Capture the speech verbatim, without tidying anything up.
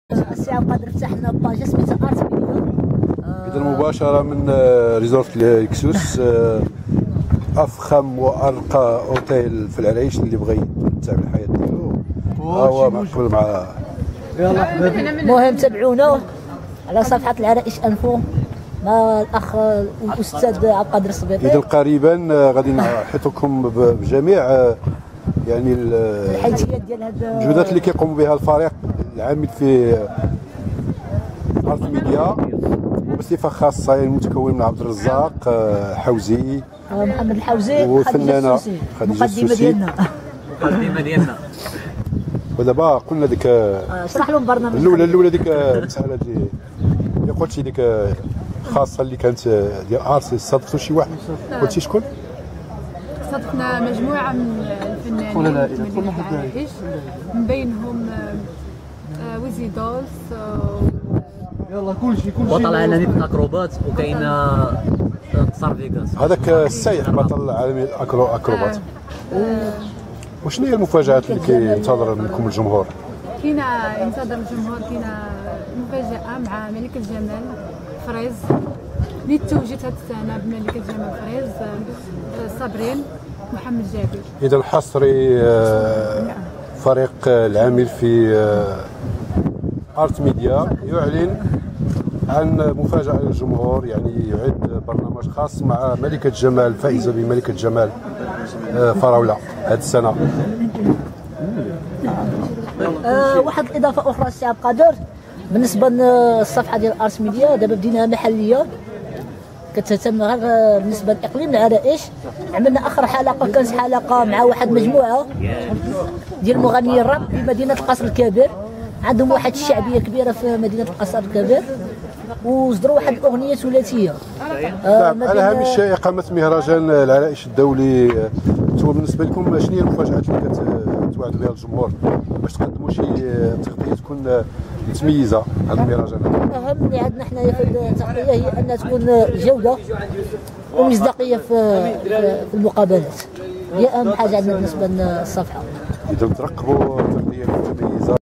السي عبد القادر فتح لنا باج سميتها ارت ميديا. اذا مباشره من ريزورت الكسوس، افخم وارقى اوتيل في العرايش. اللي بغى يتابع الحياه ديالو هو معقول مع المهم تابعونا على صفحه العرائش انفو مع الاخ الاستاذ عبد القادر الصبيطي. اذا قريبا غادي نحيطكم بجميع يعني الحيثيات ديال هاد الجهودات اللي كيقوم بها الفريق العامل في ارت ميديا، وبصفه خاصه يعني متكون من عبد الرزاق حوزي، محمد الحوزي وفنانه خديجه السوسي ديالنا المقدمه ديالنا. ودابا قلنا ديك اشرح لهم برنامج الاولى الاولى ديك المساله اللي اللي قلتي ديك خاصه اللي كانت ديال ارت. استضفتوا شي واحد؟ قلتي شكون؟ استضفنا مجموعه من الفنانين قول لا من مدينة العرائش، من بينهم ويزي دولز، يلا كلشي كلشي بطل عالمي في الاكروبات، وكاين انتصار فيغاس هذاك السايح بطل العالمي الاكرو اكروبات. وشنو هي المفاجات اللي كينتظر منكم الجمهور؟ كاينه ينتظر الجمهور، كاينه مفاجاه مع ملكه الجمال فريز اللي توجت هذه السنه بملكه الجمال فريز، صابرين محمد جابر. اذا حصري فريق العامل في ارت ميديا يعلن عن مفاجاه للجمهور، يعني يعد برنامج خاص مع ملكه الجمال الفائزه بملكه الجمال فراوله هذه السنه. أه واحد الاضافه اخرى السي عبد القادر بالنسبه للصفحه ديال ارت ميديا، دابا بديناها محليه كتهتم غير بالنسبه لاقليم العرائش. عملنا اخر حلقه كانت حلقه مع واحد مجموعه ديال مغنيين الراب في مدينه القصر الكبير، عندهم واحد الشعبيه كبيره في مدينه القصر الكبير، وصدروا واحد الاغنيه ثلاثيه. آه نعم، على هامش اقامه مهرجان العرائش الدولي، انتم بالنسبه لكم شنو هي المفاجات اللي كتوعدوا بها الجمهور باش تقدموا شي تغطيه تكون متميزه هذا المهرجان؟ اهم اللي عندنا حنايا في التغطيه هي انها تكون جوده ومصداقيه في في المقابلات، هي اهم حاجه عندنا بالنسبه للصفحه. اذا ترقبوا تغطيه متميزه.